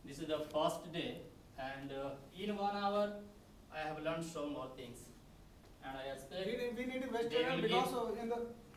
This is the first day, and in 1 hour, I have learned so more things. And I expect We need to they Western will because give in the